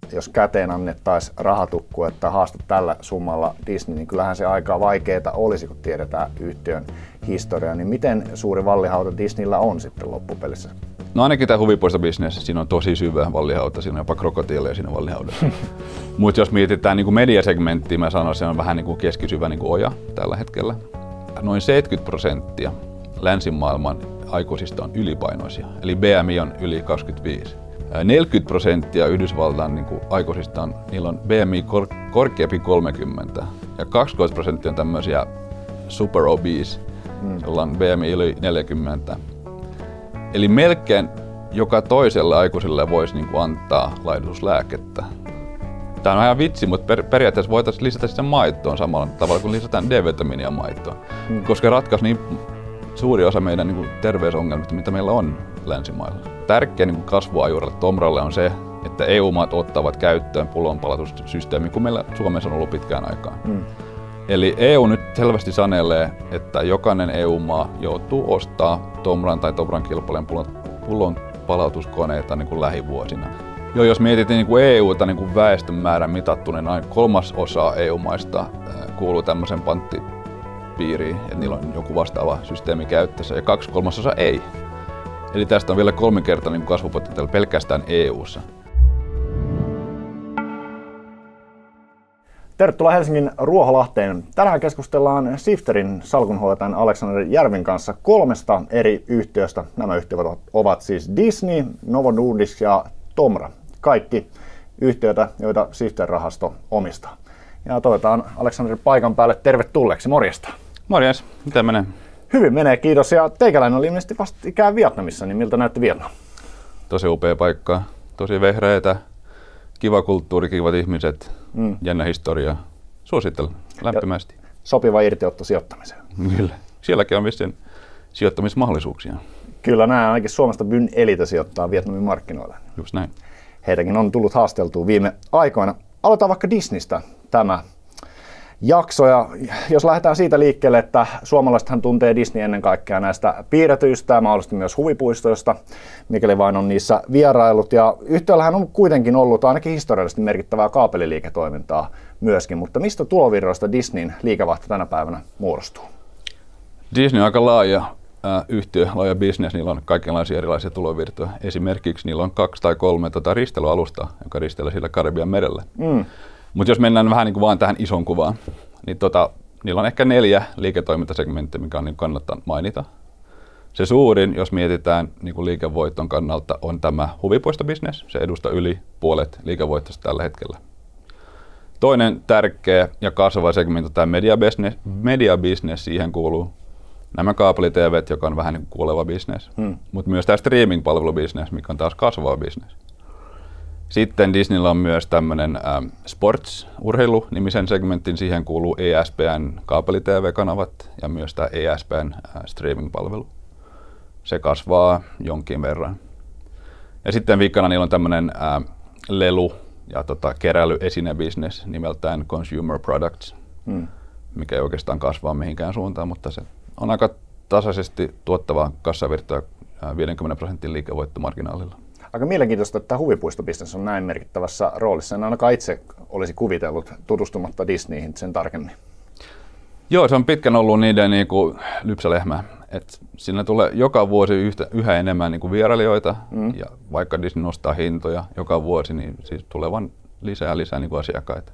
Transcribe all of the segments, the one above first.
jos käteen annettaisiin rahatukku, että haastat tällä summalla Disney, niin kyllähän se aika vaikeaa olisi, kun tiedetään yhtiön historia. Niin miten suuri vallihauta Disneyllä on sitten loppupelissä? No ainakin tämä huvipuistobisnes, siinä on tosi syvä vallihauta, siinä on jopa krokotiileja siinä vallihaudassa. Mutta jos mietitään niin kuin mediasegmenttiä, mä sanoisin, se on vähän niin kuin keskisyvä niin kuin oja tällä hetkellä. Noin 70% länsimaailman aikuisista on ylipainoisia, eli BMI on yli 25. 40% Yhdysvaltain niin kuin aikuisista on, niillä on BMI korkeampi 30 ja 20% on tämmöisiä super obese, joilla on BMI yli 40. Eli melkein joka toiselle aikuiselle voisi niin kuin antaa laihdutuslääkettä. Tämä on ihan vitsi, mutta periaatteessa voitaisiin lisätä sen maitoon samalla tavalla kuin lisätään D-vitamiinia maitoon, koska ratkaisi niin suuri osa meidän niin kuin terveysongelmista, mitä meillä on länsimailla. Tärkeä niin kuin kasvuajurille Tomralle on se, että EU-maat ottavat käyttöön pullonpalautussysteemi, kun meillä Suomessa on ollut pitkään aikaan. Eli EU nyt selvästi sanelee, että jokainen EU-maa joutuu ostaa Tomran tai Tomran kilpailijan pullonpalautuskoneita niin kuin lähivuosina. Jos mietitään niin kuin EUta niin kuin väestön määrän mitattuna, niin noin 1/3 EU-maista kuuluu tämmöisen panttipiiriin, että niillä on joku vastaava systeemi käytössä, ja 2/3 ei. Eli tästä on vielä 3-kertainen niin kasvupotentiaali pelkästään EU:ssa. Tervetuloa Helsingin Ruoholahteen. Tänään keskustellaan Sifterin salkunhoitajan Alexander Järvin kanssa 3 eri yhtiöstä. Nämä yhtiöt ovat siis Disney, Novo Nordisk ja Tomra. Kaikki yhtiöitä, joita Sifter-rahasto omistaa. Ja toivotaan Alexander paikan päälle tervetulleeksi. Morjesta. Morjes, miten menee? Hyvin menee, kiitos. Ja teikäläinen oli ilmeisesti vastikään Vietnamissa, niin miltä näytti Vietnam? Tosi upea paikka, tosi vehreitä, kiva kulttuuri, kivat ihmiset, jännä historia. Suosittelen lämpimästi. Ja sopiva irtiotto sijoittamiseen. Kyllä. Sielläkin on vissiin sijoittamismahdollisuuksia. Kyllä, näin ainakin Suomesta Byn Elite sijoittaa Vietnamin markkinoille. Just näin. Heitäkin on tullut haasteltua viime aikoina. Aloitetaan vaikka Disneystä tämä jakso. Ja jos lähdetään siitä liikkeelle, että suomalaisethan tuntee Disney ennen kaikkea näistä piirretyistä ja mahdollisesti myös huvipuistoista, mikäli vain on niissä vierailut. Ja yhtiöllähän on kuitenkin ollut ainakin historiallisesti merkittävää kaapeliliiketoimintaa myöskin, mutta mistä tulovirroista Disneyn liikevaihto tänä päivänä muodostuu? Disney on aika laaja yhtiö, laaja business, niillä on kaikenlaisia erilaisia tulovirtoja. Esimerkiksi niillä on 2 tai 3 risteilyalusta, joka risteillä sillä Karibian merellä. Mutta jos mennään vähän niin kuin vaan tähän ison kuvaan, niin niillä on ehkä 4 liiketoimintasegmenttiä, mikä on niin kannattaa mainita. Se suurin, jos mietitään niin kuin liikevoiton kannalta, on tämä huvipuistobisnes. Se edustaa yli puolet liikevoitosta tällä hetkellä. Toinen tärkeä ja kasvava segmentti on tämä media-business. Siihen kuuluu nämä kaapeli-TVt, joka on vähän niin kuin kuoleva business, mutta myös tämä streaming-palvelubisnes, mikä on taas kasvava business. Sitten Disneyllä on myös tämmöinen sports-urheilu-nimisen segmentin. Siihen kuuluu ESPN kaapeli-TV-kanavat ja myös tämä ESPN streaming-palvelu. Se kasvaa jonkin verran. Ja sitten viikkana niillä on tämmöinen lelu- ja keräilyesine-business nimeltään Consumer Products, mikä ei oikeastaan kasvaa mihinkään suuntaan, mutta se on aika tasaisesti tuottava kassavirta 50% liikevoittomarginaalilla. Aika mielenkiintoista, että tämä huvipuistobisnes on näin merkittävässä roolissa. En ainakaan itse olisi kuvitellut tutustumatta Disneyhin sen tarkemmin. Joo, se on pitkän ollut niiden niinku lypsälehmä. Et siinä tulee joka vuosi yhä enemmän niinku vierailijoita, ja vaikka Disney nostaa hintoja joka vuosi, niin siis tulee vaan lisää niinku asiakkaita.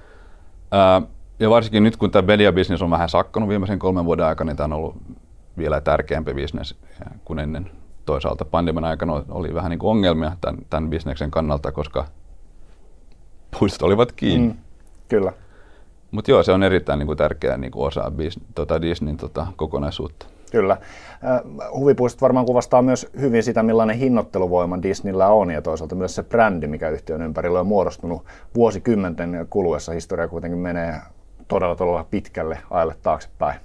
Ja varsinkin nyt, kun tämä media-business on vähän sakkanut viimeisen 3 vuoden aikana, niin tämä on ollut vielä tärkeämpi business kuin ennen. Toisaalta pandemian aikana oli vähän niin kuin ongelmia tämän bisneksen kannalta, koska puistot olivat kiinni. Kyllä. Mutta joo, se on erittäin niin kuin tärkeä niin kuin osa Disneyn kokonaisuutta. Kyllä. Huvipuistot varmaan kuvastaa myös hyvin sitä, millainen hinnoitteluvoima Disneyllä on, ja toisaalta myös se brändi, mikä yhtiön ympärillä on muodostunut vuosikymmenten kuluessa. Historia kuitenkin menee todella pitkälle ajalle taaksepäin.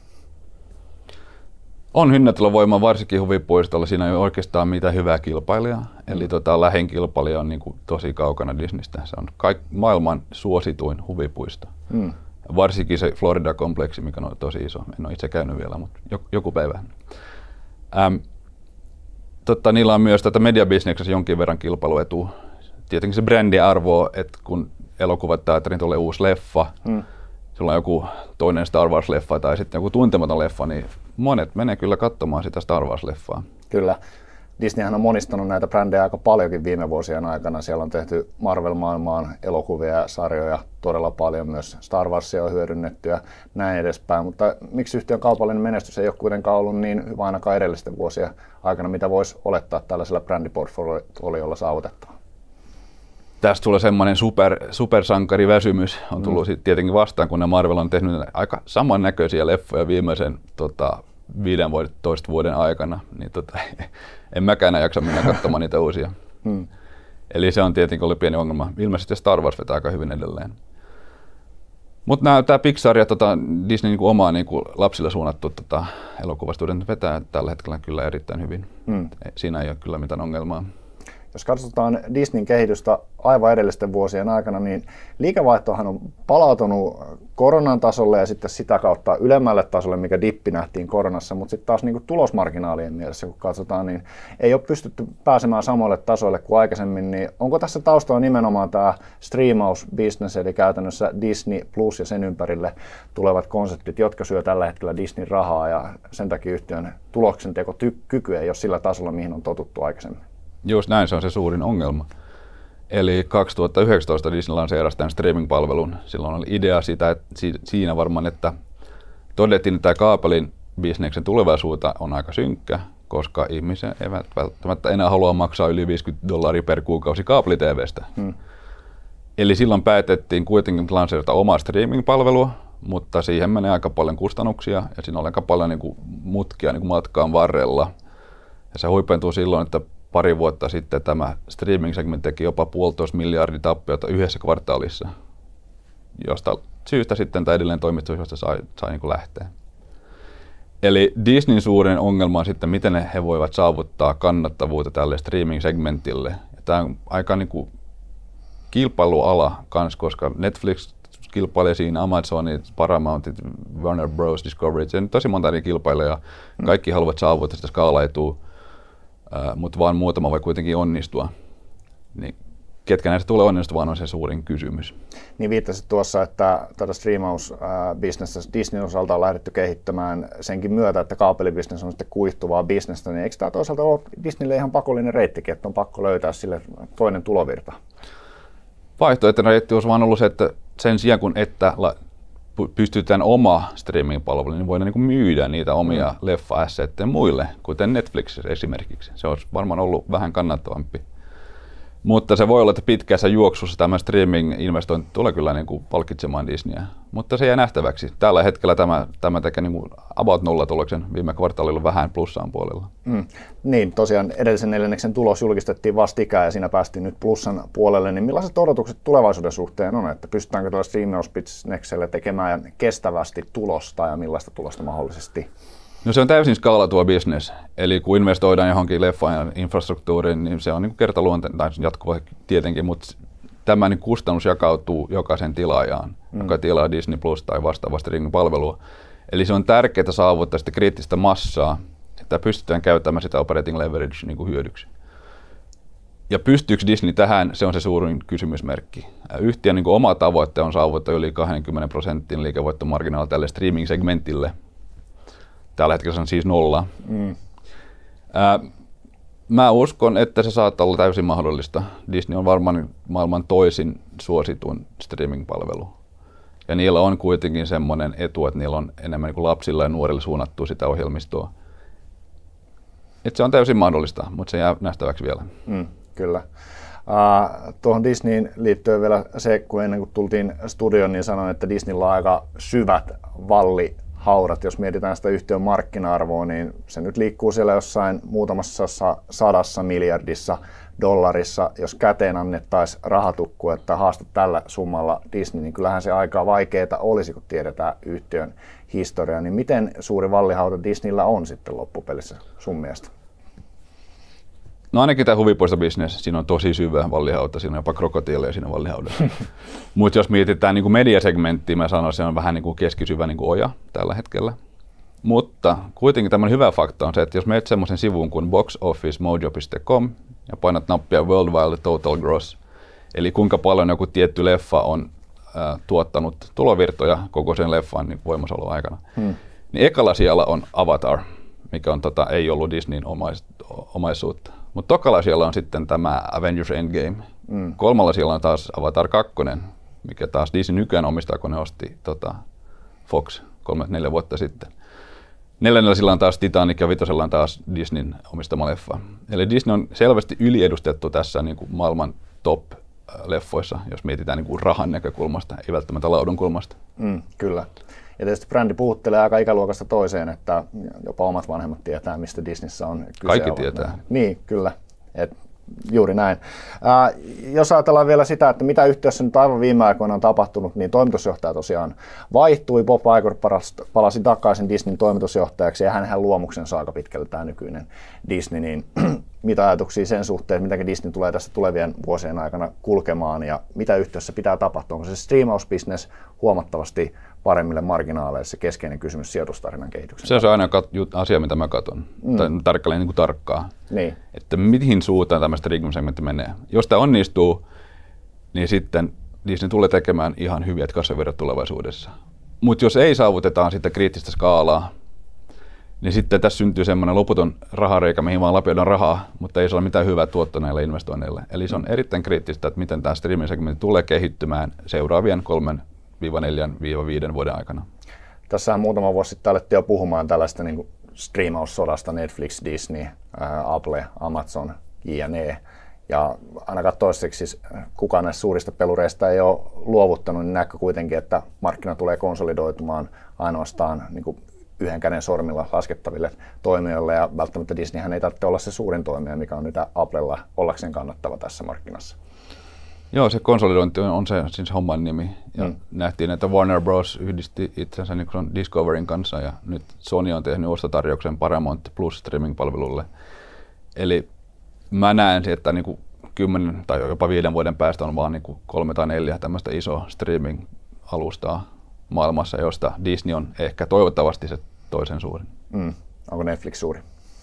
On hinnoitteluvoima varsinkin huvipuistolla. Siinä ei ole oikeastaan mitään hyvää kilpailijaa. Eli lähin kilpailija on niin kuin tosi kaukana Disneystä. Se on maailman suosituin huvipuisto. Varsinkin se Florida-kompleksi, mikä on tosi iso. En ole itse käynyt vielä, mutta joku päivä. Niillä on myös media-bisneksessä jonkin verran kilpailuetua. tietenkin se brändiarvo, että kun elokuvateatterin tulee uusi leffa, sulla on joku toinen Star Wars-leffa tai sitten joku tuntematon leffa, niin monet menee kyllä katsomaan sitä Star Wars-leffaa. Kyllä. Disneyhän on monistanut näitä brändejä aika paljonkin viime vuosien aikana. Siellä on tehty Marvel-maailmaan elokuvia ja sarjoja todella paljon, myös Star Warsia on hyödynnetty ja näin edespäin. Mutta miksi yhtiön kaupallinen menestys ei ole kuitenkaan ollut niin hyvä ainakaan edellisten vuosien aikana, mitä voisi olettaa tällaisella brändiportfoliolla saavutettava? Tästä tulee semmoinen supersankariväsymys on tullut tietenkin vastaan, kun Marvel on tehnyt aika samannäköisiä leffoja viimeisen 15 vuoden aikana, niin en mäkään jaksa mennä katsomaan niitä uusia. Eli se on tietenkin ollut pieni ongelma. Ilmeisesti Star Wars vetää aika hyvin edelleen. Mutta tämä Pixar ja Disney omaa lapsille suunnattu elokuvastudio vetää tällä hetkellä kyllä erittäin hyvin. Siinä ei ole kyllä mitään ongelmaa. Jos katsotaan Disneyn kehitystä aivan edellisten vuosien aikana, niin liikevaihtohan on palautunut koronan tasolle ja sitten sitä kautta ylemmälle tasolle, mikä dippi nähtiin koronassa, mutta sitten taas tulousmarginaalien mielessä, kun katsotaan, niin ei ole pystytty pääsemään samoille tasoille kuin aikaisemmin. Niin onko tässä taustalla nimenomaan tämä streamausbusiness, eli käytännössä Disney Plus ja sen ympärille tulevat konseptit, jotka syö tällä hetkellä Disneyn rahaa ja sen takia yhtiön tuloksentekokyky ei ole sillä tasolla, mihin on totuttu aikaisemmin? Just näin, se on se suurin ongelma. Eli 2019 Disney lanseerasi tämän streaming-palvelun. Silloin oli idea siinä varmaan, että todettiin, että tämä kaapelin bisneksen tulevaisuutta on aika synkkä, koska ihmiset eivät välttämättä enää halua maksaa yli $50 per kuukausi kaapeli-TV:stä. Eli silloin päätettiin kuitenkin lanseerata omaa streaming-palvelua, mutta siihen menee aika paljon kustannuksia ja siinä on aika paljon mutkia matkaan varrella. Ja se huipentuu silloin, että pari vuotta sitten tämä streaming-segmentti teki jopa 1,5 miljardia tappiota yhdessä kvartaalissa, josta syystä sitten tämä edelleen toimitus, josta sai lähteä. Eli Disneyn suurin ongelma on sitten, miten he voivat saavuttaa kannattavuutta tälle streaming-segmentille. Ja tämä on aika kilpailuala kanssa, koska Netflix kilpailee siinä, Amazonit, Paramountit, Warner Bros. Discovery, ja tosi monta eri kilpailijaa. Kaikki haluavat saavuttaa sitä skaalaitua. Mutta vaan muutama voi kuitenkin onnistua. Niin ketkä näistä tulee onnistumaan on se suurin kysymys. Niin viittasit tuossa, että tätä striimausbisnestä Disneyn osalta on lähdetty kehittämään senkin myötä, että kaapelibisnes on sitten kuihtuvaa bisnestä, niin eikö tämä toisaalta ole Disneylle ihan pakollinen reittikin, että on pakko löytää sille toinen tulovirta? Vaihtoehtoinen reitti olisi vaan ollut se, että sen sijaan kun pystytään oma streaming-palvelu, niin voidaan myydä niitä omia leffa-assetteja muille, kuten Netflix esimerkiksi. Se olisi varmaan ollut vähän kannattavampi. Mutta se voi olla, että pitkässä juoksussa tämä streaming-investointi tulee kyllä palkitsemaan Disneyä. Mutta se jää nähtäväksi. Tällä hetkellä tämä tekee about nollatuloksen, viime kvartaalilla vähän plussaan puolella. Niin, tosiaan edellisen neljänneksen tulos julkistettiin vastikään ja siinä päästiin nyt plussan puolelle. Niin millaiset odotukset tulevaisuuden suhteen on, että pystytäänkö tuolla streamausbisneksellä tekemään kestävästi tulosta ja millaista tulosta mahdollisesti? No se on täysin skaalautuva business, eli kun investoidaan johonkin leffaan infrastruktuuriin, niin se on kertaluonteinen, tai jatkuva tietenkin, mutta tämä kustannus jakautuu jokaisen tilaajaan, joka tilaa Disney Plus tai vastaavaa streaming-palvelua. Eli se on tärkeää saavuttaa sitä kriittistä massaa, että pystytään käyttämään sitä operating leverage hyödyksi. Ja pystyykö Disney tähän, se on se suurin kysymysmerkki. Yhtiön oma tavoite on saavuttaa yli 20% liikevoittomarginaali tälle streaming-segmentille. Tällä hetkellä se on siis 0. Mä uskon, että se saattaa olla täysin mahdollista. Disney on varmaan maailman toisin suosituin streaming-palvelu. Ja niillä on kuitenkin semmoinen etu, että niillä on enemmän lapsilla ja nuorille suunnattua sitä ohjelmistoa. Et se on täysin mahdollista, mutta se jää nähtäväksi vielä. Kyllä. Tuohon Disneyin liittyen vielä se, kun ennen kuin tultiin studioon, niin sanoin, että Disneyllä on aika syvät haudat. Jos mietitään sitä yhtiön markkina-arvoa, niin se nyt liikkuu siellä jossain muutamassa 100 miljardissa dollarissa. Jos käteen annettaisiin rahatukku, että haasta tällä summalla Disney, niin kyllähän se aika vaikeaa olisi, kun tiedetään yhtiön historia. Niin miten suuri vallihauta Disneyllä on sitten loppupelissä sun mielestä? No ainakin tämä huvipuistobisnes, siinä on tosi syvä vallihauta, siinä on jopa krokotiileja siinä vallihaudassa. Mutta jos mietitään mediasegmenttiä, mä sanon, se on vähän keskisyvä oja tällä hetkellä. Mutta kuitenkin tämmöinen hyvä fakta on se, että jos menet semmoisen sivun kuin boxofficemojo.com ja painat nappia Worldwide Total Gross, Eli kuinka paljon joku tietty leffa on tuottanut tulovirtoja koko sen leffan niin voimassaolon aikana. Niin ekalla siellä on Avatar, mikä on, ei ollut Disneyn omaisuutta. Mutta tokalla siellä on sitten tämä Avengers Endgame. Kolmalla siellä on taas Avatar 2, mikä taas Disney nykyään omistaa, kun ne osti Fox 3-4 vuotta sitten. Neljännellä sillä on taas Titanic ja vitosella on taas Disneyn omistama leffa. Eli Disney on selvästi yliedustettu tässä niin kuin maailman top-leffoissa, jos mietitään niin kuin rahan näkökulmasta, ei välttämättä laadun kulmasta. Kyllä. Ja tietysti brändi puhuttelee aika ikäluokasta toiseen, että jopa omat vanhemmat tietää, mistä Disneyssä on kyse. Kaikki tietää. Niin, kyllä. Juuri näin. Jos ajatellaan vielä sitä, että mitä yhtiössä nyt aivan viime aikoina on tapahtunut, niin toimitusjohtaja tosiaan vaihtui. Bob Iger palasi takaisin Disneyn toimitusjohtajaksi ja hänhän luomuksen aika pitkälle tämä nykyinen Disney. Niin mitä ajatuksia sen suhteen, miten Disney tulee tässä tulevien vuosien aikana kulkemaan ja mitä yhtiössä pitää tapahtua? Onko se striimausbusiness huomattavasti paremmille marginaaleille se keskeinen kysymys sijoitustarinan kehityksen? Se on se aina asia, mitä mä katson. Tarkkailen niin kuin tarkkaa. Niin. Että mihin suuntaan tämä streaming-segmentti menee. Jos tämä onnistuu, niin sitten Disney tulee tekemään ihan hyviä kassavirrat tulevaisuudessa. Mutta jos ei saavuteta sitä kriittistä skaalaa, niin sitten tässä syntyy semmoinen loputon rahareikä, mihin vaan lapioidaan rahaa, mutta ei se ole mitään hyvää tuottoa näille investoinneille. Eli se on erittäin kriittistä, että miten tämä streaming-segmentti tulee kehittymään seuraavien 3-4-5 vuoden aikana. Tässähän muutama vuosi sitten alettiin jo puhumaan tällaista niin kuin striimaussodasta, Netflix, Disney, Apple, Amazon, jne. Ja ainakaan toistaiseksi kukaan näistä suurista pelureista ei ole luovuttanut, niin näkyy kuitenkin, että markkina tulee konsolidoitumaan ainoastaan niin kuin yhden käden sormilla laskettaville toimijoille, ja välttämättä Disneyhän ei tarvitse olla se suurin toimija, mikä on nyt Applella ollakseen kannattava tässä markkinassa. Joo, se konsolidointi on se siis homman nimi. Ja nähtiin, että Warner Bros. Yhdisti itsensä niin Discoveryn kanssa, ja nyt Sony on tehnyt ostotarjouksen Paramount Plus streaming-palvelulle. Eli mä näen, että niin kuin 10 tai jopa 5 vuoden päästä on vaan niin kuin 3 tai 4 tämmöistä isoa streaming-alustaa maailmassa, josta Disney on ehkä toivottavasti se toisen suurin. Onko Netflix suuri?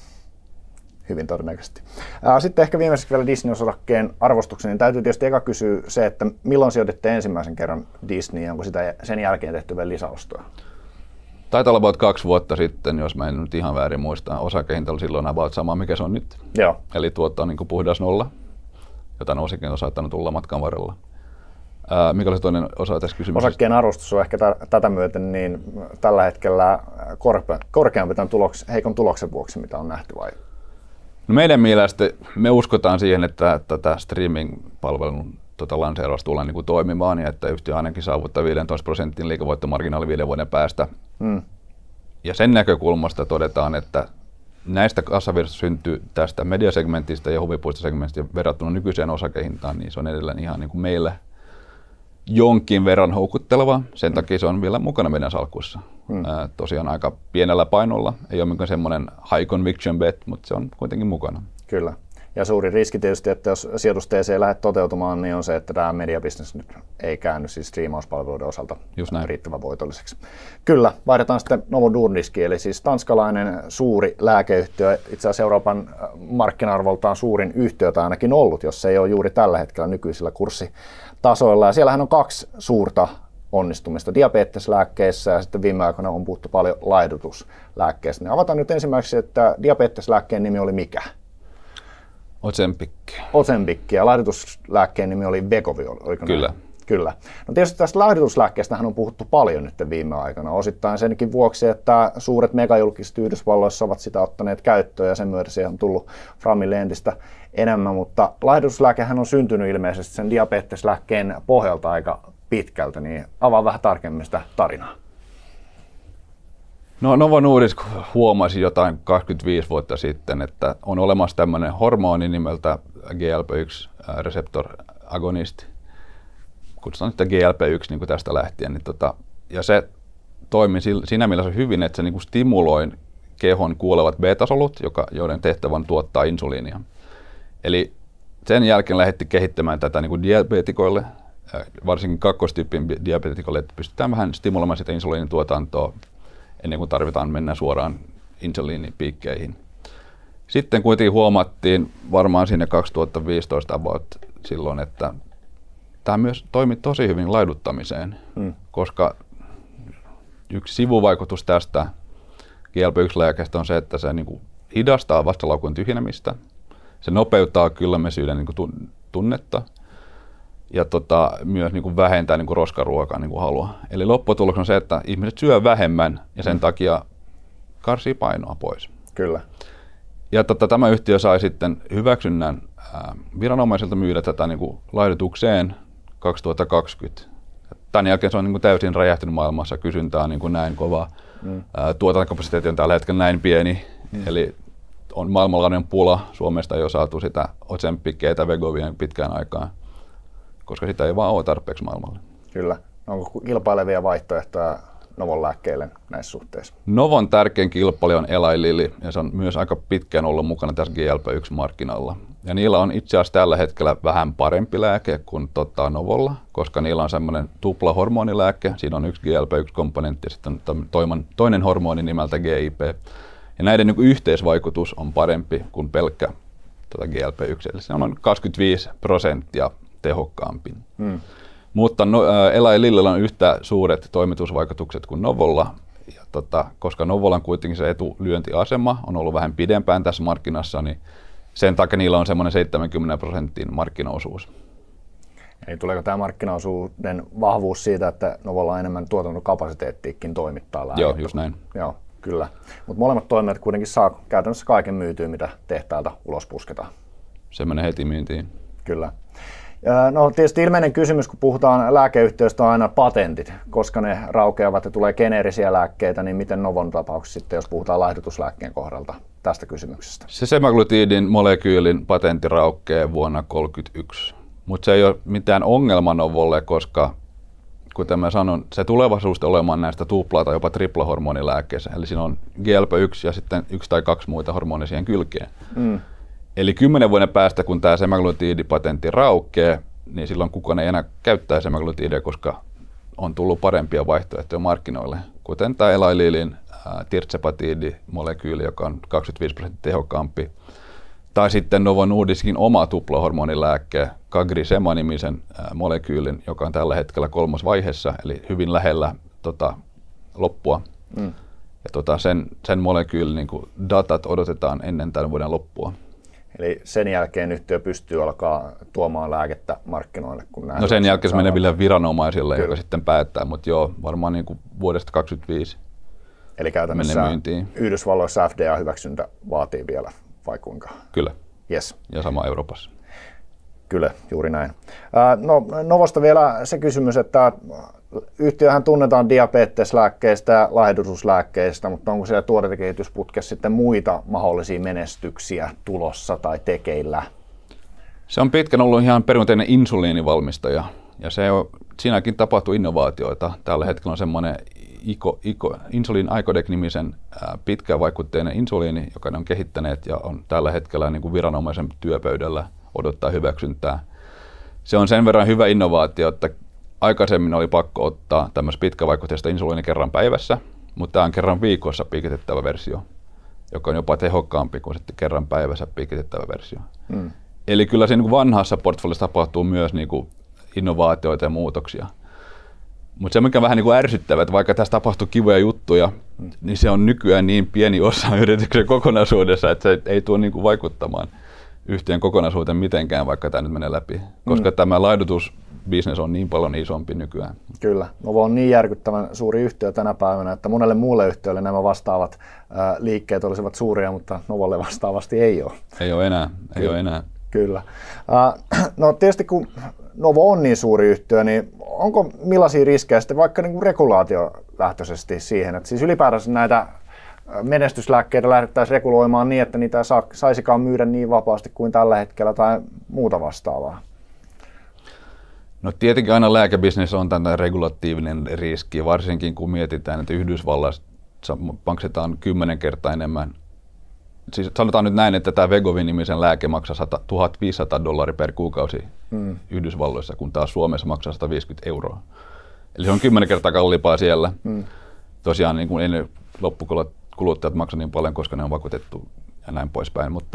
Hyvin todennäköisesti. Sitten ehkä viimeiseksi vielä Disney-osakkeen arvostuksen, niin täytyy tietysti eka kysyä se, että milloin sijoititte ensimmäisen kerran Disney, onko sitä sen jälkeen tehty vielä lisäostoa? Taitaa olla about 2 vuotta sitten, jos mä en nyt ihan väärin muista. Osakehinta oli silloin about sama, mikä se on nyt. Joo. Eli tuotto on niin kuin puhdas nolla, jota osakehinta on saattanut tulla matkan varrella. Mikä oli se toinen osa tässä kysymyksessä? Osakkeen arvostus on ehkä tätä myöten niin tällä hetkellä korkeampi tämän heikon tuloksen vuoksi, mitä on nähty, vai? No meidän mielestä me uskotaan siihen, että tätä streaming-palvelun lanseeraus tullaan niin kuin toimimaan ja että yhtiö ainakin saavuttaa 15% liikevoittomarginaali 5 vuoden päästä. Ja sen näkökulmasta todetaan, että näistä kassavirroista syntyy tästä mediasegmentistä ja huvipuistosegmentistä verrattuna nykyiseen osakehintaan, niin se on edelleen ihan niin kuin meille jonkin verran houkutteleva. Sen takia se on vielä mukana meidän salkussa. Tosiaan aika pienellä painolla. Ei ole mikään semmoinen high conviction bet, mutta se on kuitenkin mukana. Kyllä. Ja suuri riski tietysti, että jos sijoitusteesi ei lähde toteutumaan, niin on se, että tämä mediabusiness nyt ei käänny siis striimauspalveluiden osalta riittävän voitolliseksi. Kyllä, vaihdetaan sitten Novo Nordiskiin, eli siis tanskalainen suuri lääkeyhtiö, itse asiassa Euroopan markkina-arvoltaan suurin yhtiö tai ainakin ollut, jos se ei ole juuri tällä hetkellä nykyisillä kurssitasoilla. Ja siellähän on 2 suurta onnistumista diabeteslääkkeissä ja sitten viime aikoina on puhuttu paljon laihdutuslääkkeistä. Niin avataan nyt ensimmäiseksi, että diabeteslääkkeen nimi oli mikä? Ozempic ja laihdutuslääkkeen nimi oli Wegovy, oliko Kyllä. Näin? Kyllä. No tietysti tästä laihdutuslääkkeestähän on puhuttu paljon nyt viime aikana, osittain senkin vuoksi, että suuret megajulkiset Yhdysvalloissa ovat sitä ottaneet käyttöön ja sen myötä siihen on tullut framille entistä enemmän, mutta laihdutuslääkehän on syntynyt ilmeisesti sen diabeteslääkkeen pohjalta aika pitkältä, niin avaa vähän tarkemmin sitä tarinaa. No Novo Nordisk huomasi jotain 25 vuotta sitten, että on olemassa tämmöinen hormoni nimeltä GLP-1 receptor agonisti. Kutsutaan sitä GLP-1 niin kuin tästä lähtien. Niin ja se toimi siinä mielessä hyvin, että se niin kuin stimuloi kehon kuolevat beta-solut, joiden tehtävä on tuottaa insuliinia. Eli sen jälkeen lähdettiin kehittämään tätä niin kuin diabetikoille, varsinkin kakkostyypin diabetikoille, että pystytään vähän stimuloimaan sitä insuliinituotantoa ennen kuin tarvitaan mennä suoraan insuliinipiikkeihin. Sitten kuitenkin huomattiin varmaan siinä 2015 about silloin, että tämä myös toimii tosi hyvin laiduttamiseen, koska yksi sivuvaikutus tästä GLP-1-lääkeestä on se, että se niin kuin hidastaa vastalaukun tyhjenemistä, se nopeuttaa kylmäisyyden niin kuin tunnetta ja myös niin kuin vähentää niin kuin roskaruokaa niin kuin halua. Eli lopputulos on se, että ihmiset syö vähemmän ja sen takia karsii painoa pois. Kyllä. Ja tämä yhtiö sai sitten hyväksynnän viranomaisilta myydä tätä niin kuin laihdutukseen 2020. Tämän jälkeen se on niin kuin täysin räjähtynyt maailmassa, kysyntää on niin kuin näin kova, tuotantokapasiteetti on tällä hetkellä näin pieni, eli on maailmanlainen pula. Suomesta ei ole saatu sitä Ozempicia tai Wegovia pitkään aikaan, koska sitä ei vaan ole tarpeeksi maailmalle. Kyllä. Onko kilpailevia vaihtoehtoja Novon lääkkeille näissä suhteissa? Novon tärkein kilpailija on Eli Lilly, ja se on myös aika pitkään ollut mukana tässä GLP-1-markkinalla. Ja niillä on itse asiassa tällä hetkellä vähän parempi lääke kuin Novolla, koska niillä on semmoinen tupla hormonilääke. Siinä on yksi GLP-1-komponentti ja sitten toinen hormoni nimeltä GIP. Ja näiden niin kuin yhteisvaikutus on parempi kuin pelkkä GLP-1, eli se on noin 25% tehokkaampi. Mutta Eli Lillyllä on yhtä suuret toimitusvaikutukset kuin Novolla, ja koska Novolla on kuitenkin se etulyöntiasema, on ollut vähän pidempään tässä markkinassa, niin sen takia niillä on semmoinen 70% markkinaosuus. Eli tuleeko tämä markkinaosuuden vahvuus siitä, että Novolla on enemmän tuotantokapasiteettiikin toimittaa lääkettä? Joo, just näin. Joo, kyllä. Mutta molemmat toimijat kuitenkin saa käytännössä kaiken myytyä, mitä tehtailta ulos pusketaan. Se menee heti myyntiin. Kyllä. No tietysti ilmeinen kysymys, kun puhutaan lääkeyhtiöistä, on aina patentit, koska ne raukeavat ja tulee geneerisiä lääkkeitä, niin miten Novon tapauksessa sitten, jos puhutaan laihdutuslääkkeen kohdalta tästä kysymyksestä? Se semaglutidin molekyylin patentti raukeaa vuonna 1931, mutta se ei ole mitään ongelma Novolle, koska kuten mä sanon, se tulevaisuus olemaan näistä tupla- tai jopa triplahormonilääkkeissä, eli siinä on GLP-1 ja sitten 1 tai 2 muita hormonia siihen kylkeen. Eli 10 vuoden päästä, kun tämä semaglutidipatentti raukeaa, niin silloin kukaan ei enää käyttää semaglutidia, koska on tullut parempia vaihtoehtoja markkinoille, kuten tämä Eli Lillyn tirzepatidimolekyyli, joka on 25% tehokkaampi, tai sitten Novo Nordiskin oma tuplahormonilääkke, CagriSema-nimisen molekyylin, joka on tällä hetkellä 3. vaiheessa, eli hyvin lähellä loppua. Ja sen molekyylin niin kuin datat odotetaan ennen tämän vuoden loppua. Eli sen jälkeen yhtiö pystyy alkaa tuomaan lääkettä markkinoille? No sen jälkeen se menee vielä viranomaisille, Kyllä. joka sitten päättää, mutta joo, varmaan niin kuin vuodesta 2025 Eli käytännössä Yhdysvalloissa FDA-hyväksyntä vaatii vielä, vai kuinka? Kyllä, yes. Ja sama Euroopassa. Kyllä, juuri näin. No, Novosta vielä se kysymys, että yhtiöhän tunnetaan diabeteslääkkeistä ja laihdutuslääkkeistä, mutta onko siellä tuotekehitysputkeessa sitten muita mahdollisia menestyksiä tulossa tai tekeillä? Se on pitkän ollut ihan perinteinen insuliinivalmistaja ja siinäkin tapahtuu innovaatioita. Tällä hetkellä on semmoinen Insulin Icodec-nimisen pitkävaikutteinen insuliini, joka ne on kehittäneet ja on tällä hetkellä niin kuin viranomaisen työpöydällä odottaa hyväksyntää. Se on sen verran hyvä innovaatio, että aikaisemmin oli pakko ottaa tämmöistä pitkävaikutteista insuliini kerran päivässä, mutta tämä on kerran viikossa piikitettävä versio, joka on jopa tehokkaampi kuin sitten kerran päivässä piikitettävä versio. Eli kyllä siinä niin vanhassa portfoliossa tapahtuu myös niin kuin innovaatioita ja muutoksia. Mutta se mikä vähän niin kuin ärsyttävää, että vaikka tässä tapahtuu kivoja juttuja, niin se on nykyään niin pieni osa yrityksen kokonaisuudessa, että se ei tule niin kuin vaikuttamaan yhtiön kokonaisuuteen mitenkään, vaikka tämä nyt menee läpi. Koska tämä laihdutusbisnes on niin paljon isompi nykyään. Kyllä. Novo on niin järkyttävän suuri yhtiö tänä päivänä, että monelle muulle yhtiölle nämä vastaavat liikkeet olisivat suuria, mutta Novolle vastaavasti ei ole. Ei ole enää. Kyllä. No tietysti kun Novo on niin suuri yhtiö, niin onko millaisia riskejä sitten vaikka niin kuin regulaatiolähtöisesti siihen, että siis ylipäätänsä näitä menestyslääkkeitä lähdettäisiin reguloimaan niin, että niitä ei saisikaan myydä niin vapaasti kuin tällä hetkellä tai muuta vastaavaa? No tietenkin aina lääkebisnes on tämä regulatiivinen riski, varsinkin kun mietitään, että Yhdysvalloissa maksetaan 10 kertaa enemmän. Siis sanotaan nyt näin, että tämä Wegovy-nimisen lääke maksaa $1,500 per kuukausi Yhdysvalloissa, kun taas Suomessa maksaa 150 €. Eli se on 10 kertaa kalliimpaa siellä. Tosiaan niin kuin ei loppukuluttajat maksa niin paljon, koska ne on vakuutettu ja näin poispäin. Mutta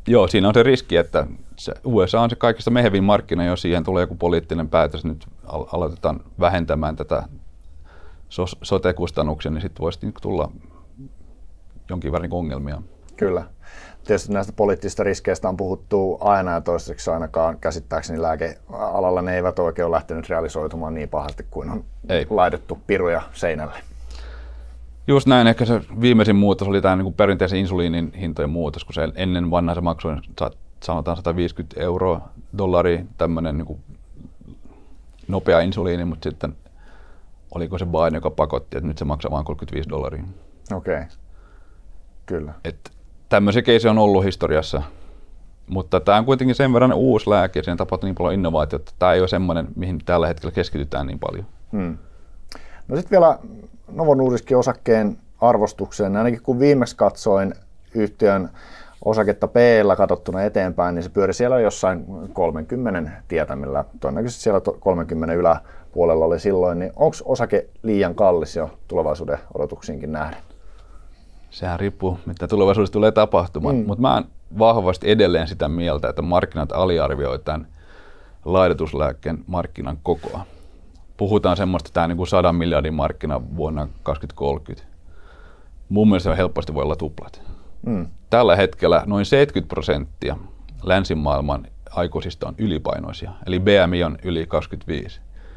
Joo, siinä on se riski, että USA on se kaikista mehevin markkina, jos siihen tulee joku poliittinen päätös, nyt aloitetaan vähentämään tätä sote-kustannuksia, niin sitten voisi tulla jonkin verran ongelmia. Kyllä. Tietysti näistä poliittisista riskeistä on puhuttu aina ja toistaiseksi ainakaan käsittääkseni lääkealalla ne eivät oikein ole lähtenyt realisoitumaan niin pahasti kuin on laitettu piruja seinälle. Just näin, ehkä se viimeisin muutos oli tämä niin perinteisen insuliinin hintojen muutos, kun se ennen vanhaa se maksoi sanotaan 150 $, tämmöinen niin nopea insuliini, mutta sitten oliko se Biden, joka pakotti, että nyt se maksaa vain $35. Okei, kyllä. Tämmöisiä keisiä on ollut historiassa, mutta tämä on kuitenkin sen verran uusi lääke ja siinä tapahtuu niin paljon innovaatiota, että tämä ei ole semmoinen, mihin tällä hetkellä keskitytään niin paljon. No sitten vielä Novo Nordiskin osakkeen arvostukseen, ainakin kun viimeksi katsoin yhtiön osaketta P/:llä katsottuna eteenpäin, niin se pyöri siellä jossain 30 tietämillä, todennäköisesti siellä 30 yläpuolella oli silloin, niin onko osake liian kallis jo tulevaisuuden odotuksiinkin nähden? Sehän riippuu, mitä tulevaisuudessa tulee tapahtumaan, mutta mä oon vahvasti edelleen sitä mieltä, että markkinat aliarvioivat tämän laihdutuslääkkeen markkinan kokoa. Puhutaan semmoista, että tämä niin kuin 100 miljardin markkina vuonna 2030. Mun mielestä se helposti voi olla tuplat. Tällä hetkellä noin 70% länsimaailman aikuisista on ylipainoisia, eli BMI on yli 25.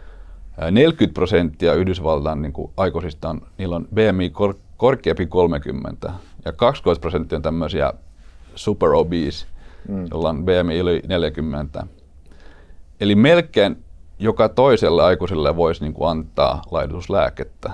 40% Yhdysvaltain niin kuin aikuisista niillä on BMI korkeampi 30 ja 20% on tämmöisiä super obese, jolla on BMI yli 40. Eli melkein joka toiselle aikuiselle voisi niin kuin antaa laihdutuslääkettä.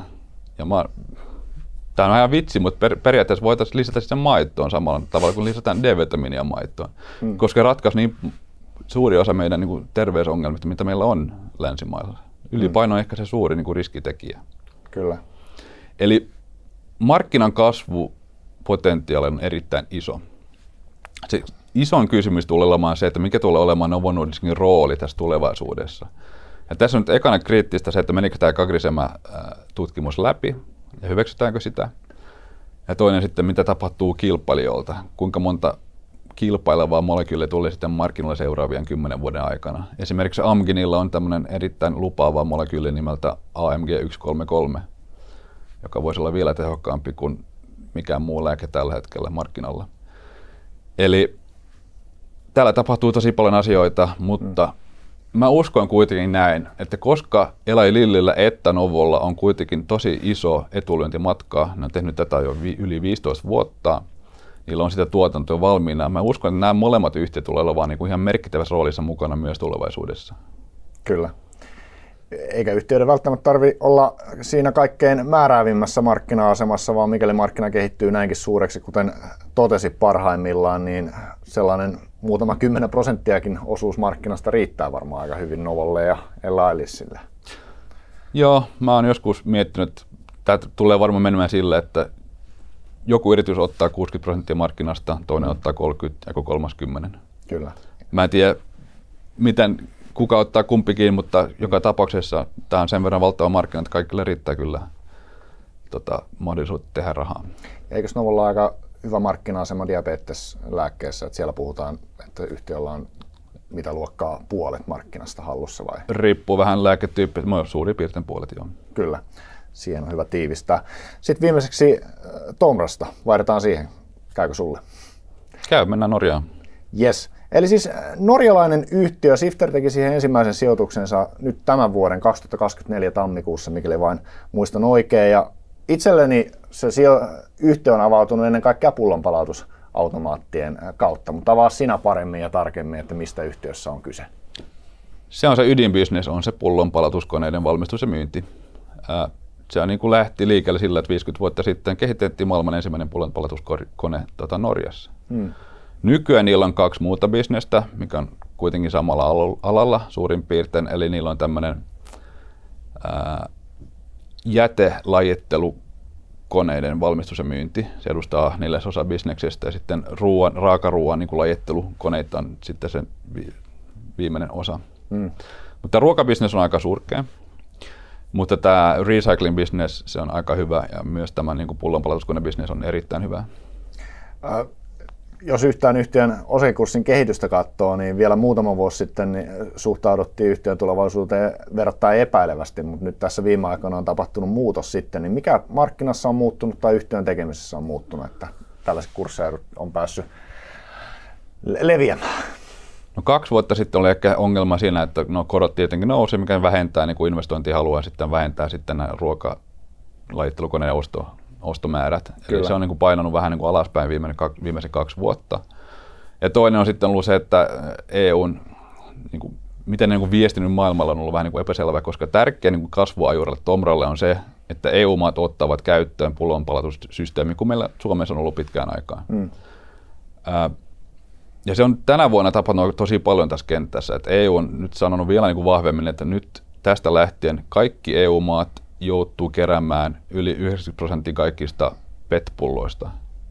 Tämä on ihan vitsi, mutta periaatteessa voitaisiin lisätä sen maitoon samalla tavalla kuin lisätään D-vitamiinia maitoon, koska ratkaisi niin suuri osa meidän niin kuin terveysongelmista, mitä meillä on länsimailla. Ylipaino on ehkä se suuri niin kuin riskitekijä. Kyllä. Eli markkinan kasvupotentiaali on erittäin iso. Se isoin kysymys tulee olemaan se, että mikä tulee olemaan Novo Nordiskin rooli tässä tulevaisuudessa. Ja tässä on nyt ekana kriittistä se, että menikö tämä CagriSema-tutkimus läpi ja hyväksytäänkö sitä. Ja toinen sitten, mitä tapahtuu kilpailijoilta. Kuinka monta kilpailevaa molekyyliä tulee sitten markkinoille seuraavien 10 vuoden aikana. Esimerkiksi Amgenilla on tämmöinen erittäin lupaava molekyyli nimeltä AMG 133, joka voisi olla vielä tehokkaampi kuin mikään muu lääke tällä hetkellä markkinalla. Eli täällä tapahtuu tosi paljon asioita, mutta mä uskon kuitenkin näin, että koska Eli Lillillä että Novolla on kuitenkin tosi iso etulyöntimatka, ne on tehnyt tätä jo yli 15 vuotta, niillä on sitä tuotantoa valmiina. Mä uskon, että nämä molemmat yhtiöt tulevat olemaan niin kuin ihan merkittävässä roolissa mukana myös tulevaisuudessa. Kyllä. Eikä yhtiöiden välttämättä tarvitse olla siinä kaikkein määräävimmässä markkina-asemassa, vaan mikäli markkina kehittyy näinkin suureksi, kuten totesi parhaimmillaan, niin sellainen muutama 10% osuus markkinasta riittää varmaan aika hyvin Novolle ja Eli Lillylle. Joo, mä oon joskus miettinyt, että tämä tulee varmaan menemään sille, että joku yritys ottaa 60% markkinasta, toinen ottaa 30% ja kolmas 10%. Kyllä. Mä en tiedä, kuka ottaa kumpikin, mutta joka tapauksessa tämä on sen verran valtava markkina, että kaikille riittää kyllä mahdollisuutta tehdä rahaa. Eikös Novolla aika hyvä markkina-asema diabeteslääkkeessä, että siellä puhutaan, että yhtiöllä on mitä luokkaa puolet markkinasta hallussa vai? Riippuu vähän lääketyyppiä, suurin piirtein puolet joo. Kyllä, siihen on hyvä tiivistää. Sitten viimeiseksi Tomrasta, vaihdetaan siihen. Käykö sulle? Käy, mennään Norjaan. Yes. Eli siis norjalainen yhtiö, Sifter teki siihen ensimmäisen sijoituksensa nyt tämän vuoden 2024 tammikuussa, mikäli vain muistan oikein. Ja itselleni se yhtiö on avautunut ennen kaikkea pullonpalautusautomaattien kautta, mutta avaa sinä paremmin ja tarkemmin, että mistä yhtiössä on kyse. Se on se ydinbisnes, on se pullonpalautuskoneiden valmistus ja myynti. Se niin kuin lähti liikkeelle sillä, että 50 vuotta sitten kehitettiin maailman ensimmäinen pullonpalautuskone Norjassa. Nykyään niillä on 2 muuta bisnestä, mikä on kuitenkin samalla alalla suurin piirtein, eli niillä on tämmöinen jätelajittelukoneiden valmistus ja myynti. Se edustaa 4% bisneksestä ja sitten raakaruuan niin kuin lajittelukoneita on sitten sen viimeinen osa. Mutta ruokabisnes on aika surkea, mutta tämä recycling business se on aika hyvä ja myös tämä niin kuin pullonpalautuskonebisnes on erittäin hyvä. jos yhtään yhtiön osakekurssin kehitystä katsoo, niin vielä muutama vuosi sitten niin suhtauduttiin yhtiön tulevaisuuteen verrattain epäilevästi, mutta nyt tässä viime aikoina on tapahtunut muutos sitten. Niin mikä markkinassa on muuttunut tai yhtiön tekemisessä on muuttunut, että tällaiset kursseja on päässyt leviämään? No 2 vuotta sitten oli ehkä ongelma siinä, että korot tietenkin nousee, mikä vähentää niin kuin investointihalua ja sitten vähentää sitten nämä ruokalajittelukoneen ostomäärät. Kyllä. Eli se on niin kuin painanut vähän niin kuin alaspäin viimeiset 2 vuotta. Ja toinen on sitten ollut se, että EUn, niin kuin, miten ne niin kuin viestinyt maailmalla on ollut vähän niin kuin epäselvä, koska tärkeä niin kuin kasvuajurille Tomralle on se, että EU-maat ottavat käyttöön pullonpalautussysteemi, kun meillä Suomessa on ollut pitkään aikaa. Ja se on tänä vuonna tapahtunut tosi paljon tässä kentässä, että EU on nyt sanonut vielä niin kuin vahvemmin, että nyt tästä lähtien kaikki EU-maat joutuu keräämään yli 90% kaikista PET-pulloista,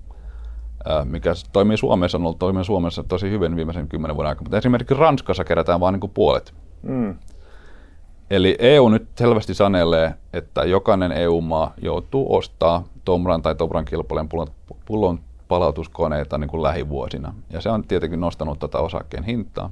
mikä toimii Suomessa tosi hyvin viimeisen 10 vuoden aikana, mutta esimerkiksi Ranskassa kerätään vain niin kuin puolet. Eli EU nyt selvästi sanelee, että jokainen EU-maa joutuu ostaa Tomran tai Tomran kilpailijan pullon palautuskoneita niin kuin lähivuosina. Ja se on tietenkin nostanut tätä osakkeen hintaa.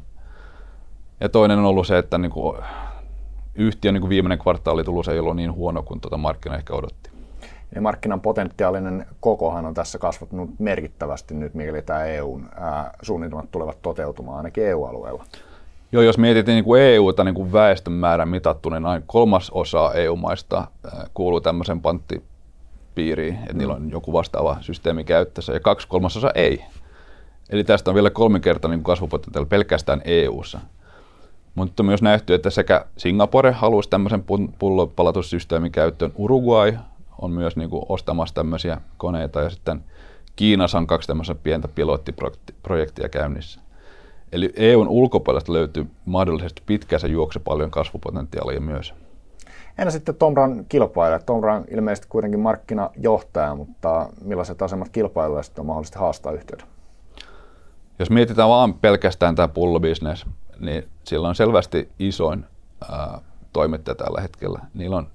Ja toinen on ollut se, että niin kuin yhtiön niin kuin viimeinen kvartaalitulos ei ollut niin huono kuin markkina ehkä odotti. Ja markkinan potentiaalinen kokohan on tässä kasvanut merkittävästi nyt, mikäli tämä EUn suunnitelmat tulevat toteutumaan ainakin EU-alueella. Joo, jos mietitään niin kuin EUta niin kuin väestön määrän mitattuna, niin noin 1/3 EU-maista kuuluu tämmöisen panttipiiriin, että niillä on joku vastaava systeemi käytössä, ja 2/3 ei. Eli tästä on vielä 3-kertainen kasvupotentiaali pelkästään EU:ssa. Mutta on myös nähty, että sekä Singapore haluaisi tämmöisen pullonpalautussysteemin käyttöön, Uruguay on myös niin kuin ostamassa tämmöisiä koneita, ja sitten Kiinassa on 2 tämmöistä pientä pilottiprojektia käynnissä. Eli EUn ulkopuolesta löytyy mahdollisesti pitkässä juokse paljon kasvupotentiaalia myös. Entä sitten Tomran kilpailija? Tomra on ilmeisesti kuitenkin markkinajohtaja, mutta millaiset asemat kilpailijoilla sitten on mahdollisesti haastaa yhtiötä? Jos mietitään vaan pelkästään tämä pullobisnes, niin sillä on selvästi isoin toimittaja tällä hetkellä. Niillä on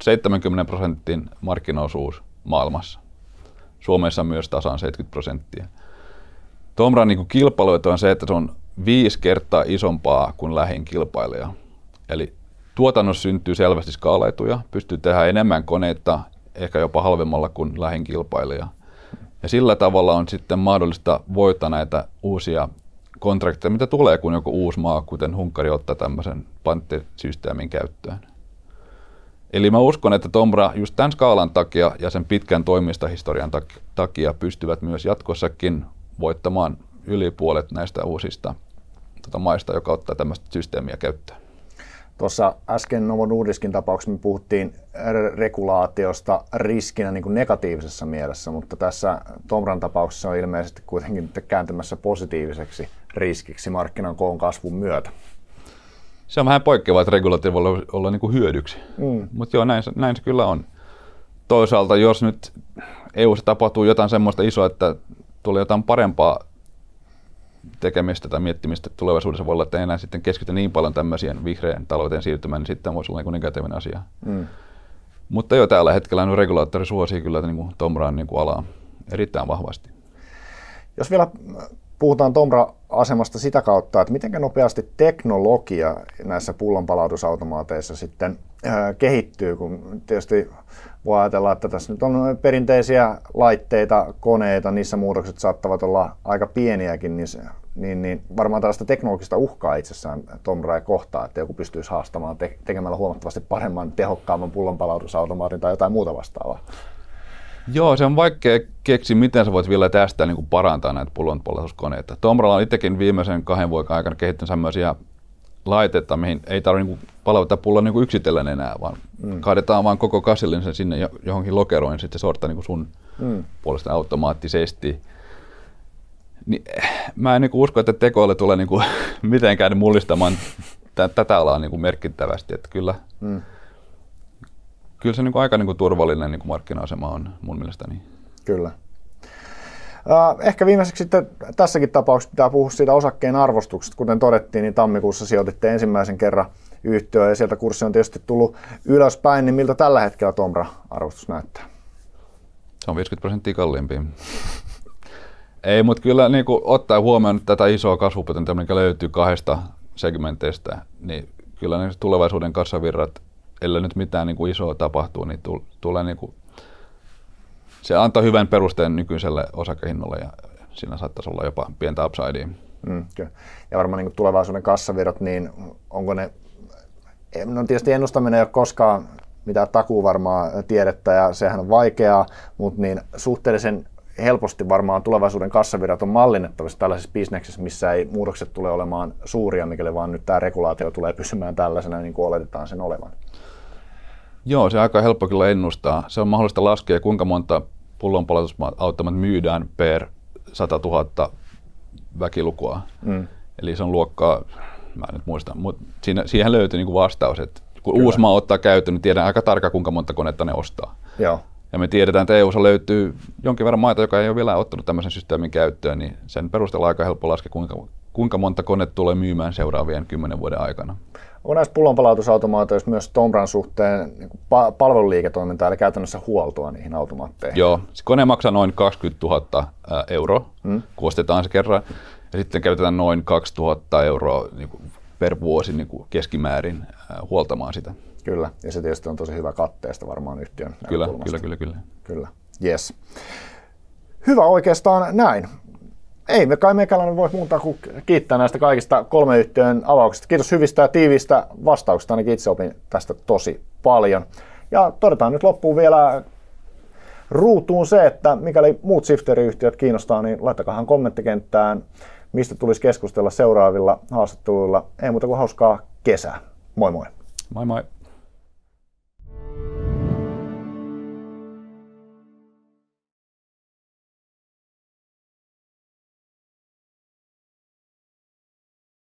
70% markkinaosuus maailmassa. Suomessa myös tasan 70%. Tomran niin kilpailuetu on se, että se on 5 kertaa isompaa kuin lähin kilpailija. Eli tuotannossa syntyy selvästi skaalaetuja, pystyy tehdä enemmän koneita, ehkä jopa halvemmalla kuin lähin kilpailija. Ja sillä tavalla on sitten mahdollista voittaa näitä uusia kontrakteja, mitä tulee, kun joku uusi maa, kuten Unkari, ottaa tämmöisen panttisysteemin käyttöön. Eli mä uskon, että Tomra just tämän skaalan takia ja sen pitkän toimistahistorian takia pystyvät myös jatkossakin voittamaan yli puolet näistä uusista maista, joka ottaa tämmöistä systeemiä käyttöön. Tuossa äsken Novo Nordiskin tapauksessa me puhuttiin regulaatiosta riskinä niin kuin negatiivisessa mielessä, mutta tässä Tomran tapauksessa on ilmeisesti kuitenkin kääntymässä positiiviseksi riskiksi markkinan koon kasvun myötä. Se on vähän poikkeavaa, että regulaatio voi olla niin kuin hyödyksi, mutta joo, näin se kyllä on. Toisaalta, jos nyt EU:ssa tapahtuu jotain semmoista isoa, että tulee jotain parempaa tekemistä tai miettimistä tulevaisuudessa, voi olla, että ei enää sitten keskitytä niin paljon tämmöisiin vihreän talouteen siirtymään, niin sitten voisi olla niin negatiivinen asia. Mutta jo tällä hetkellä niin regulaattori suosii kyllä niin Tomran niin alaa erittäin vahvasti. Jos vielä puhutaan Tomra-asemasta sitä kautta, että miten nopeasti teknologia näissä pullonpalautusautomaateissa sitten kehittyy, kun tietysti voi ajatella, että tässä nyt on perinteisiä laitteita, koneita, niissä muutokset saattavat olla aika pieniäkin, niin varmaan tällaista teknologista uhkaa itsessään Tomra ei kohtaa, että joku pystyisi haastamaan tekemällä huomattavasti paremman, tehokkaamman pullonpalautusautomaatin tai jotain muuta vastaavaa. Joo, se on vaikea keksiä, miten sä voit vielä tästä niin kuin parantaa näitä pullonpalautuskoneita. Tomralla on itsekin viimeisen 2 vuoden aikana kehittänyt sellaisia laitteita, mihin ei tarvitse niin palauttaa pullon niin yksitellen enää, vaan kaadetaan vaan koko kasillinen sinne johonkin lokeroon ja sitten se sortaa niin sun puolesta automaattisesti. Niin, mä en niin usko, että tekoäly tulee niin mitenkään mullistamaan tätä alaa niin merkittävästi. Että kyllä se niin aika niin turvallinen niin markkina-asema on mun mielestäni. Kyllä. Ehkä viimeiseksi sitten tässäkin tapauksessa pitää puhua siitä osakkeen arvostuksesta. Kuten todettiin, niin tammikuussa sijoititte ensimmäisen kerran yhtiöön ja sieltä kurssi on tietysti tullut ylöspäin. Niin miltä tällä hetkellä Tomra-arvostus näyttää? Se on 50% kalliimpi. Ei, mutta kyllä niin ottaa huomioon tätä isoa kasvupotentiaalia, mikä löytyy 2 segmenteistä, niin kyllä ne tulevaisuuden kassavirrat, ellei nyt mitään niin isoa tapahtuu, niin tulee niin kuin, se antaa hyvän perusteen nykyiselle osakehinnalle ja siinä saattaisi olla jopa pientä upsidea. Kyllä. Ja varmaan niin tulevaisuuden kassavirrat, niin onko ne, no tietysti ennustaminen ei ole koskaan mitään takuuvarmaa tiedettä ja sehän on vaikeaa, mutta niin suhteellisen helposti varmaan tulevaisuuden kassavirrat on mallinnettavissa tällaisessa bisneksessä, missä ei muutokset tule olemaan suuria, mikäli vaan nyt tämä regulaatio tulee pysymään tällaisena, niin kuin oletetaan sen olevan. Joo, se on aika helppo kyllä ennustaa. Se on mahdollista laskea, kuinka monta pullonpalautusautomat myydään per 100 000 väkilukua. Eli se on luokkaa, mä en nyt muista, mutta siihen löytyy niinku vastaus, että kun uusi maa ottaa käyttöön, niin tiedän aika tarkkaan, kuinka monta konetta ne ostaa. Joo. Ja me tiedetään, että EU:ssa löytyy jonkin verran maita, joka ei ole vielä ottanut tämmöisen systeemin käyttöön, niin sen perusteella on aika helppo laskea, kuinka monta konetta tulee myymään seuraavien 10 vuoden aikana. Onko näissä pullonpalautusautomaateissa myös Tomran suhteen niin palveluliiketoimintaa, eli käytännössä huoltoa niihin automaatteihin? Joo, se kone maksaa noin 20 000 euroa, kun ostetaan se kerran, ja sitten käytetään noin 2 000 euroa niin kuin per vuosi niin kuin keskimäärin huoltamaan sitä. Kyllä, ja se tietysti on tosi hyvä katteesta varmaan yhtiön näkökulmasta. Kyllä, yes. Hyvä oikeastaan näin. Ei meikäläinen voi muuta kuin kiittää näistä kaikista 3 yhtiön avauksista. Kiitos hyvistä ja tiiviistä vastauksista, ainakin itse opin tästä tosi paljon. Ja todetaan nyt loppuun vielä ruutuun se, että mikäli muut Sifter-yhtiöt kiinnostaa, niin laittakahan kommenttikenttään, mistä tulisi keskustella seuraavilla haastatteluilla. Ei muuta kuin hauskaa kesää. Moi moi! Moi moi!